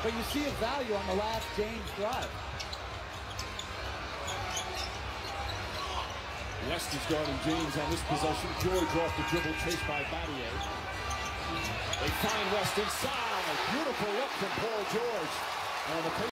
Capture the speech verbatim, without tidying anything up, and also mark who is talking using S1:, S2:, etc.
S1: but you see his value on the last James drive.
S2: West is guarding James on this possession. George off the dribble, chased by Battier. They find West inside. Beautiful look from Paul George. And the